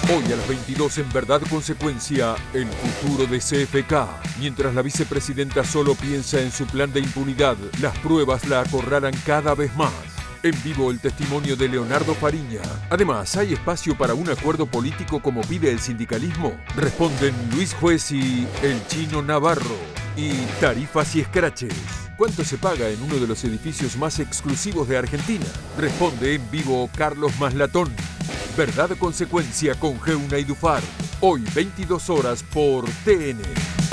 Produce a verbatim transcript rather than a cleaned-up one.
Hoy a las veintidós en Verdad Consecuencia, el futuro de C F K. Mientras la vicepresidenta solo piensa en su plan de impunidad, las pruebas la acorralan cada vez más. En vivo el testimonio de Leonardo Fariña. Además, ¿hay espacio para un acuerdo político como pide el sindicalismo? Responden Luis Juez y el Chino Navarro. Y tarifas y escraches. ¿Cuánto se paga en uno de los edificios más exclusivos de Argentina? Responde en vivo Carlos Maslatón. Verdad Consecuencia con Geuna y Dufar. Hoy veintidós horas por T N.